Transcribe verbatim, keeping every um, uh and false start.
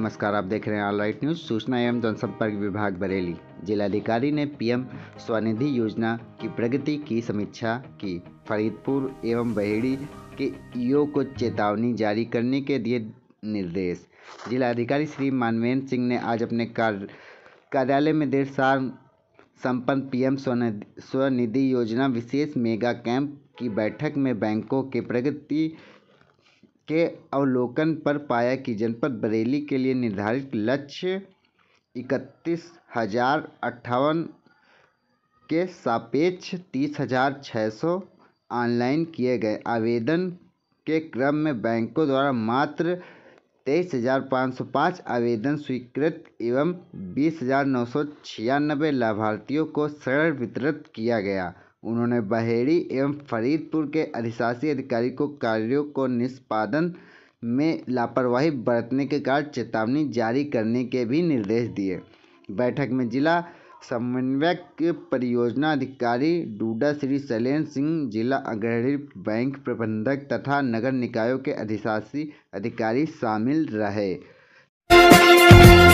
नमस्कार, आप देख रहे हैं ऑल राइट न्यूज़। सूचना एवं जनसंपर्क विभाग बरेली जिलाधिकारी ने पीएम स्वनिधि योजना की प्रगति की समीक्षा की। फरीदपुर एवं बहेड़ी के ईओ को चेतावनी जारी करने के दिए निर्देश। जिलाधिकारी श्री मानवेंद्र सिंह ने आज अपने कार्य कार्यालय में देर शाम संपन्न पीएम स्वनिधि योजना विशेष मेगा कैंप की बैठक में बैंकों के प्रगति के अवलोकन पर पाया कि जनपद बरेली के लिए निर्धारित लक्ष्य इकतीस हजार अट्ठावन के सापेक्ष तीस हजार छः सौ ऑनलाइन किए गए आवेदन के क्रम में बैंकों द्वारा मात्र तेईस हजार पाँच सौ पाँच आवेदन स्वीकृत एवं बीस हजार नौ सौ छियानबे लाभार्थियों को ऋण वितरित किया गया। उन्होंने बहेड़ी एवं फरीदपुर के अधिशासी अधिकारी को कार्यों को निष्पादन में लापरवाही बरतने के कारण चेतावनी जारी करने के भी निर्देश दिए। बैठक में जिला समन्वयक परियोजना अधिकारी डूडा श्री शैलेंद्र सिंह, जिला अग्रणी बैंक प्रबंधक तथा नगर निकायों के अधिशासी अधिकारी शामिल रहे।